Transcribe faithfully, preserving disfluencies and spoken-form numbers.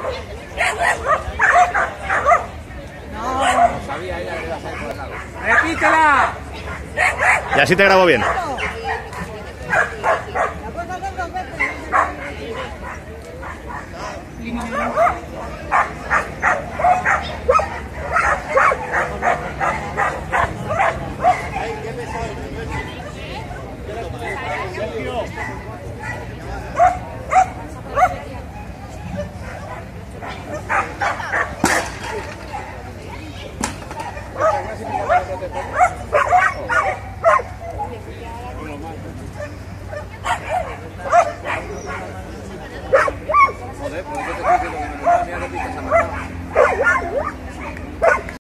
No sabía ella que iba a salir por el lado. ¡Repítela! Y así te grabo bien.